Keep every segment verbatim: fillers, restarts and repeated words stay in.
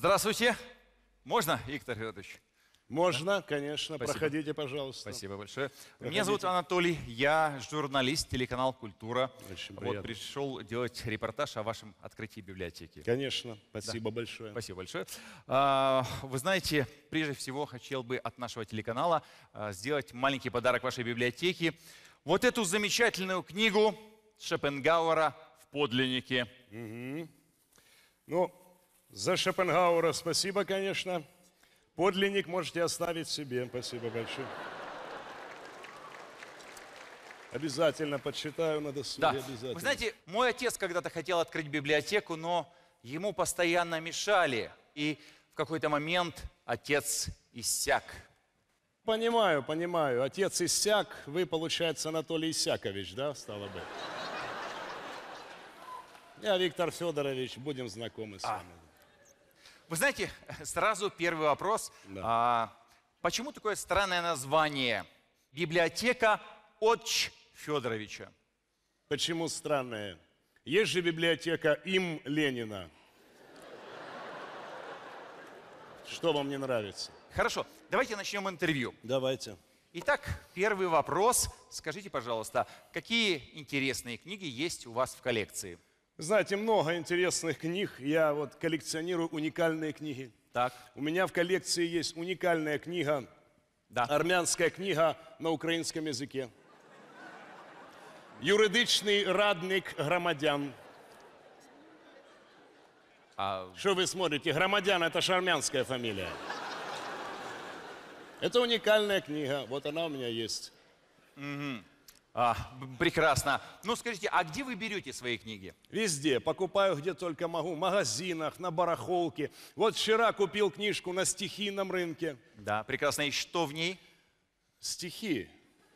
Здравствуйте. Можно, Виктор Федорович? Можно, конечно. Спасибо. Проходите, пожалуйста. Спасибо большое. Проходите. Меня зовут Анатолий, я журналист, телеканал «Культура». Очень вот приятно. пришел делать репортаж о вашем открытии библиотеки. Конечно, спасибо Да. большое. Спасибо большое. А, вы знаете, прежде всего хотел бы от нашего телеканала а, сделать маленький подарок вашей библиотеке. Вот эту замечательную книгу Шопенгауэра в подлиннике. Угу. Ну, за Шопенгауэра спасибо, конечно. Подлинник можете оставить себе. Спасибо большое. Обязательно подсчитаю на досуге. Да. Обязательно. Вы знаете, мой отец когда-то хотел открыть библиотеку, но ему постоянно мешали. И в какой-то момент отец иссяк. Понимаю, понимаю. Отец иссяк, вы, получается, Анатолий Исякович, да, стало быть? Я Виктор Федорович, будем знакомы с А. вами. Вы знаете, сразу первый вопрос. Да. А, почему такое странное название? Библиотека Отч Федоровича. Почему странное? Есть же библиотека им Ленина. Что вам не нравится? Хорошо, давайте начнем интервью. Давайте. Итак, первый вопрос. Скажите, пожалуйста, какие интересные книги есть у вас в коллекции? Знаете, много интересных книг. Я вот коллекционирую уникальные книги. Так. У меня в коллекции есть уникальная книга, Да. армянская книга на украинском языке. Юридичный радник громадян. А... Что вы смотрите? Громадян — это же армянская фамилия. Это уникальная книга. Вот она у меня есть. Угу. А, прекрасно. Ну, скажите, а где вы берете свои книги? Везде. Покупаю где только могу. В магазинах, на барахолке. Вот вчера купил книжку на стихийном рынке. Да, прекрасно. И что в ней? Стихи.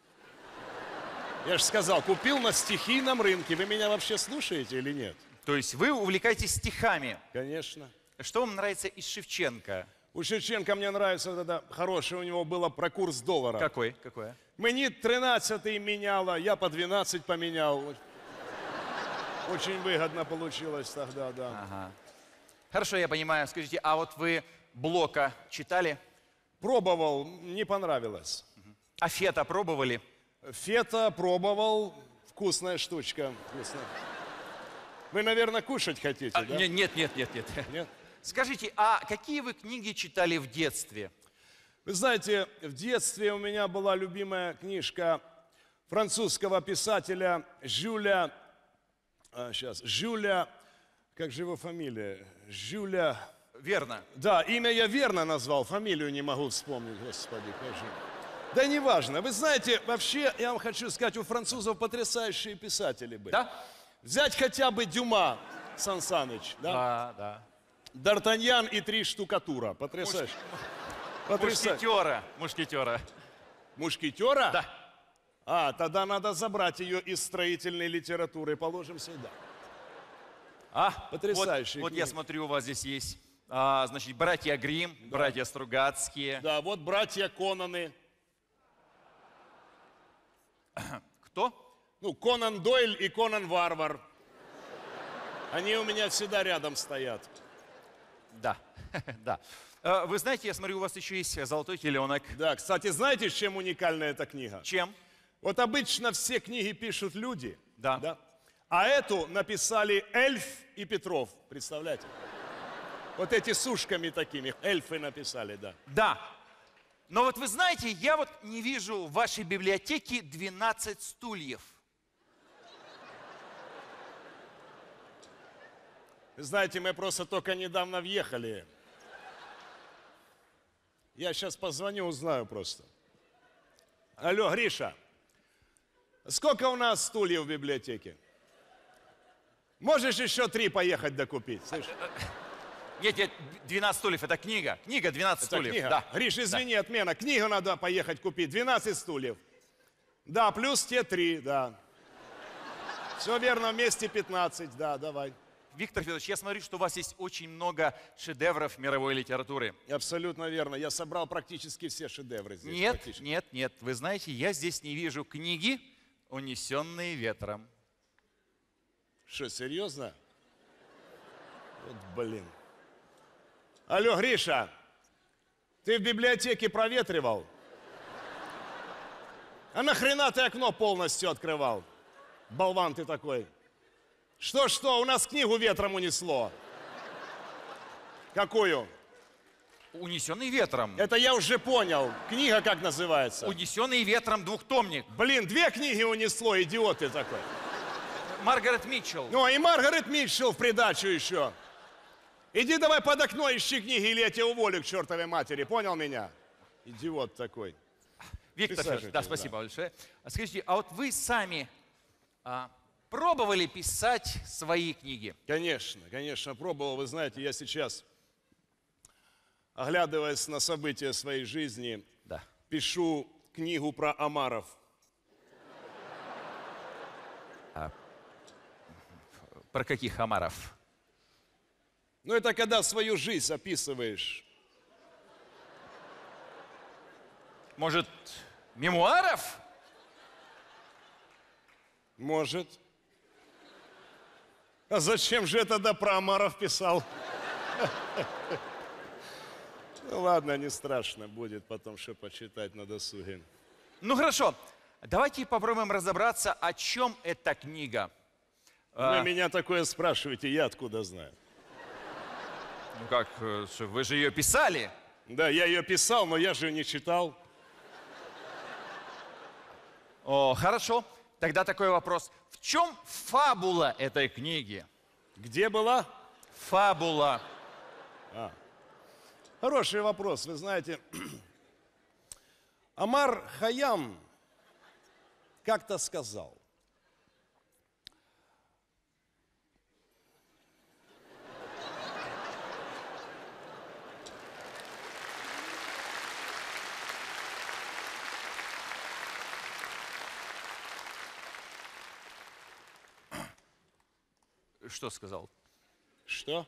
Я же сказал, купил на стихийном рынке. Вы меня вообще слушаете или нет? То есть вы увлекаетесь стихами? Конечно. Что вам нравится из Шевченко? У Шевченко мне нравится вот это хорошее у него было про курс доллара. Какой? Какое? Мені тринадцатый меняла, я по двенадцать поменял. Очень выгодно получилось тогда, да. Ага. Хорошо, я понимаю. Скажите, а вот вы Блока читали? Пробовал, не понравилось. А Фета пробовали? Фета пробовал, вкусная штучка. Вкусная. Вы, наверное, кушать хотите, А, да? Нет, нет, нет, нет, нет. Нет? Скажите, а какие вы книги читали в детстве? Вы знаете, в детстве у меня была любимая книжка французского писателя Жюля, а, сейчас, Жюля, как же его фамилия? Жюля... Верно. Да, имя я верно назвал, фамилию не могу вспомнить, господи, как же. Да неважно, вы знаете, вообще, я вам хочу сказать, у французов потрясающие писатели были. Да? Взять хотя бы Дюма, Сан Саныч, да? Да, да. Д'Артаньян и три штукатура, потрясающе. Потрясающе. Мушкетера. Мушкетера. Мушкетера? Да. А, тогда надо забрать ее из строительной литературы, положим сюда. А, Потрясающие Вот, вот я книги. смотрю, у вас здесь есть, а, значит, братья Гримм, братья Стругацкие. Да, вот братья Конаны. Кто? Ну, Конан Дойль и Конан Варвар. Они у меня всегда рядом стоят. Да, да. Э, Вы знаете, я смотрю, у вас еще есть «Золотой теленок». Да, кстати, знаете, чем уникальна эта книга? Чем? Вот обычно все книги пишут люди. Да. Да? А эту написали Эльф и Петров. Представляете? Вот эти с ушками такими. Эльфы написали, да. Да. Но вот вы знаете, я вот не вижу в вашей библиотеке двенадцать стульев. Знаете, мы просто только недавно въехали. Я сейчас позвоню, узнаю просто. Алло, Гриша, сколько у нас стульев в библиотеке? Можешь еще три поехать докупить? Слышь? Нет, нет, двенадцать стульев, это книга. Книга двенадцать Это стульев. книга? Да. Гриш, извини, отмена. Книгу надо поехать купить. двенадцать стульев. Да, плюс те три, да. Все верно, вместе пятнадцать, да, давай. Виктор Федорович, я смотрю, что у вас есть очень много шедевров мировой литературы. Абсолютно верно. Я собрал практически все шедевры здесь. Нет, практически. нет, нет. Вы знаете, я здесь не вижу книги, унесенные ветром. Что, серьезно? Вот блин. Алло, Гриша, ты в библиотеке проветривал? А нахрена ты окно полностью открывал? Болван ты такой. Что-что, у нас книгу ветром унесло. Какую? Унесенный ветром. Это я уже понял. Книга как называется? Унесенный ветром двухтомник. Блин, две книги унесло, идиот ты такой. Маргарет Митчелл. Ну, и Маргарет Митчелл в придачу еще. Иди давай под окно ищи книги, или я тебя уволю к чертовой матери. Понял меня? Идиот такой. Виктор, Присаживайтесь, да, спасибо большое. А скажите, а вот вы сами а, пробовали писать свои книги? Конечно, конечно, пробовал. Вы знаете, я сейчас, оглядываясь на события своей жизни, Да. пишу книгу про омаров. Про каких омаров? Ну, это когда свою жизнь описываешь. Может, мемуаров? Может. А зачем же я тогда про омаров писал? Ну ладно, не страшно, будет потом что почитать на досуге. Ну хорошо, давайте попробуем разобраться, о чем эта книга. Вы А, меня такое спрашиваете, я откуда знаю? ну как, э, что, вы же ее писали? Да, я ее писал, но я же не читал. О, хорошо. Тогда такой вопрос. В чем фабула этой книги? Где была? Фабула. Хороший вопрос. Вы знаете, Омар Хайям как-то сказал: Что сказал? Что?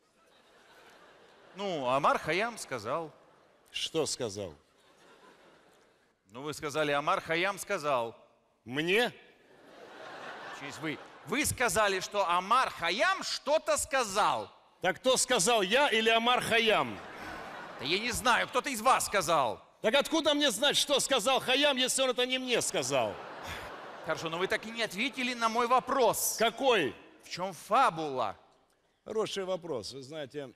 Ну, Омар Хайям сказал. Что сказал? Ну, вы сказали, Омар Хайям сказал. Мне? Через вы. Вы сказали, что Омар Хайям что-то сказал. Так кто сказал, я или Омар Хайям? Да я не знаю, кто-то из вас сказал. Так откуда мне знать, что сказал Хайям, если он это не мне сказал? Хорошо, но вы так и не ответили на мой вопрос. Какой? В чем фабула? Хороший вопрос. Вы знаете,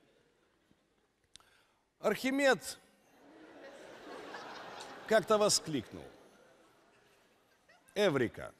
Архимед как-то воскликнул: Эврика!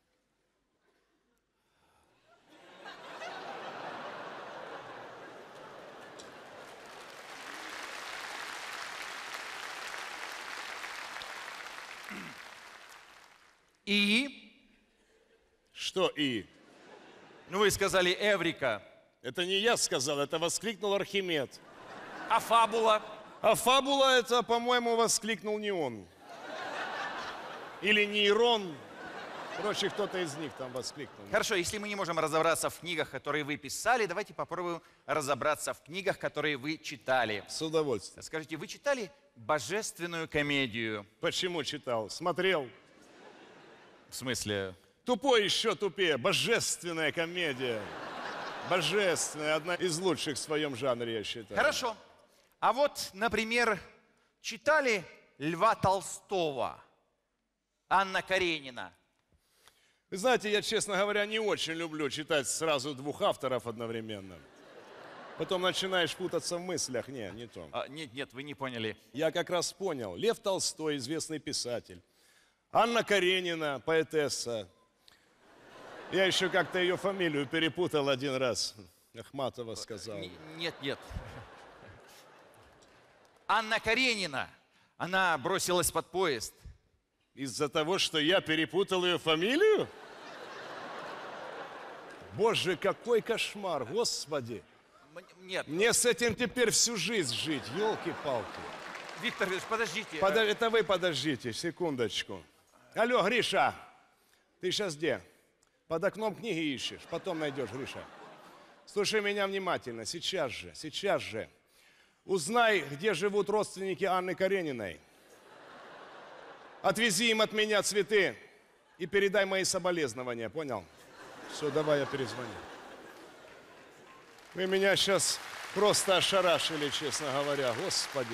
И? Что и? Ну, вы сказали Эврика. Это не я сказал, это воскликнул Архимед. А фабула? А фабула это, по-моему, воскликнул не он. Или нейрон. Короче, кто-то из них там воскликнул. Хорошо, если мы не можем разобраться в книгах, которые вы писали, давайте попробуем разобраться в книгах, которые вы читали. С удовольствием. Скажите, вы читали «Божественную комедию»? Почему читал? Смотрел. В смысле? Тупой еще тупее. Божественная комедия. Божественная. Одна из лучших в своем жанре, я считаю. Хорошо. А вот, например, читали Льва Толстого, Анна Каренина? Вы знаете, я, честно говоря, не очень люблю читать сразу двух авторов одновременно. Потом начинаешь путаться в мыслях. Не, не то. А, нет, нет, вы не поняли. Я как раз понял. Лев Толстой, известный писатель. Анна Каренина, поэтесса. Я еще как-то ее фамилию перепутал один раз. Ахматова сказал. Н- Нет, нет. Анна Каренина, она бросилась под поезд. Из-за того, что я перепутал ее фамилию? Боже, какой кошмар, Господи. М- Нет, Мне с этим теперь всю жизнь жить, елки-палки. Виктор Ильич, подождите. Подо- Это вы подождите, секундочку. Алло, Гриша, ты сейчас где? Под окном книги ищешь, потом найдешь, Гриша. Слушай меня внимательно, сейчас же, сейчас же. Узнай, где живут родственники Анны Карениной. Отвези им от меня цветы и передай мои соболезнования, понял? Все, давай я перезвоню. Вы меня сейчас Просто ошарашили, честно говоря, Господи.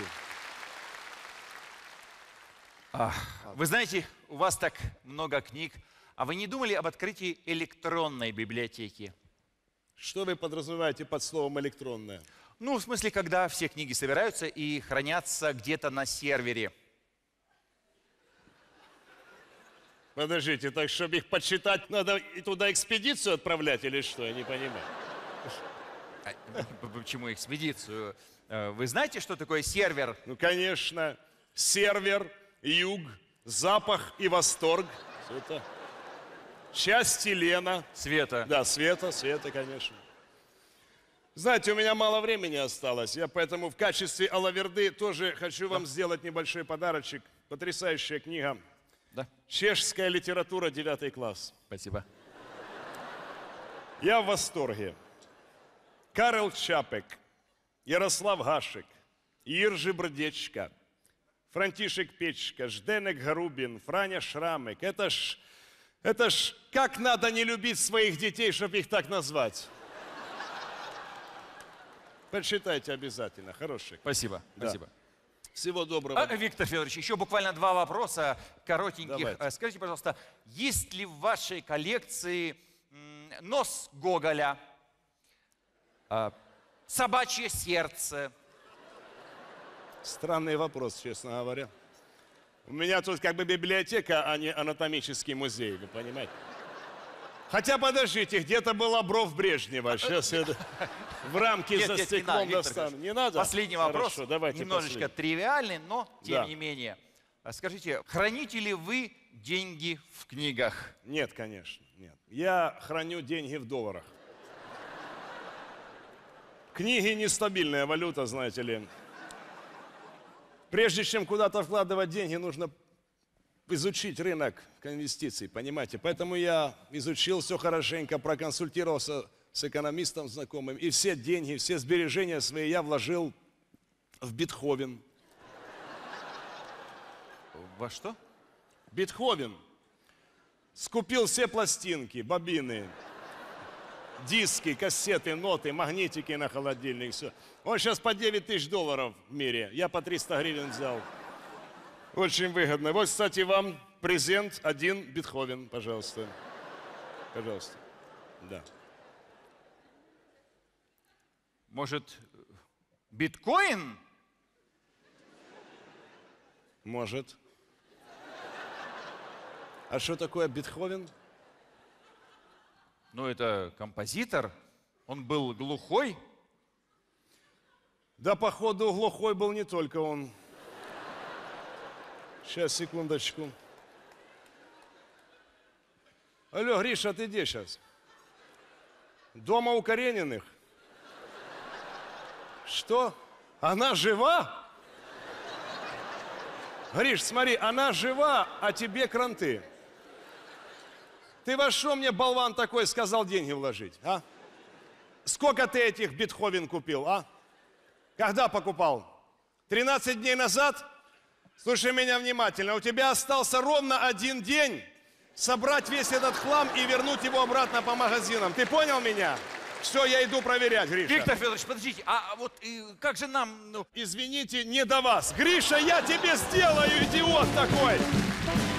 Вы знаете, у вас так много книг, а вы не думали об открытии электронной библиотеки? Что вы подразумеваете под словом «электронное»? Ну, в смысле, когда все книги собираются и хранятся где-то на сервере. Подождите, так чтобы их почитать, надо и туда экспедицию отправлять или что? Я не понимаю. А, почему экспедицию? Э, Вы знаете, что такое сервер? Ну, конечно, сервер, юг, запах и восторг. Всё это часть Лена. Света. Да, Света, Света, конечно. Знаете, у меня мало времени осталось. Я поэтому в качестве алаверды тоже хочу вам сделать небольшой подарочек. Потрясающая книга. Да. Чешская литература, девятый класс. Спасибо. Я в восторге. Карл Чапек, Ярослав Гашек, Иржи Брдечка, Франтишек Печка, Жденек Гарубин, Франя Шрамек. Это ж, это ж как надо не любить своих детей, чтобы их так назвать. Почитайте обязательно, хороший. Спасибо. Да. Спасибо. Всего доброго. А, Виктор Федорович, еще буквально два вопроса коротеньких. Давайте. Э, Скажите, пожалуйста, есть ли в вашей коллекции м, нос Гоголя, э, собачье сердце? Странный вопрос, честно говоря. У меня тут как бы библиотека, а не анатомический музей, вы понимаете? Хотя, подождите, где-то была бровь Брежнева. Сейчас я в рамки Нет, за нет, не стеклом надо, Виктор достану. Федорович. Не надо? Последний вопрос, Хорошо, давайте немножечко последний. тривиальный, но тем Да. не менее. А Скажите, храните ли вы деньги в книгах? Нет, конечно, нет. Я храню деньги в долларах. Книги нестабильная валюта, знаете ли. Прежде чем куда-то вкладывать деньги, нужно изучить рынок инвестиций, понимаете? Поэтому я изучил все хорошенько, проконсультировался с экономистом знакомым, и все деньги, все сбережения свои я вложил в Бетховен. Во что? Бетховен. Скупил все пластинки, бобины, диски, кассеты, ноты, магнитики на холодильник, все. Он сейчас по девять тысяч долларов в мире, я по триста гривен взял. Очень выгодно. Вот, кстати, вам презент, один Бетховен, пожалуйста. Пожалуйста. Да. Может, биткоин? Может. А что такое Бетховен? Ну, это композитор. Он был глухой. Да, походу, глухой был не только он. Сейчас, секундочку. Алло, Гриша, ты где сейчас? Дома у Карениных? Что? Она жива? Гриш, смотри, она жива, а тебе кранты. Ты во что мне, болван такой, сказал деньги вложить, а? Сколько ты этих Бетховен купил, а? Когда покупал? тринадцать дней назад? Слушай меня внимательно, у тебя остался ровно один день собрать весь этот хлам и вернуть его обратно по магазинам. Ты понял меня? Все, я иду проверять, Гриша. Виктор Федорович, подождите, а вот э, как же нам... Ну... Извините, не до вас. Гриша, я тебе сделаю, идиот такой!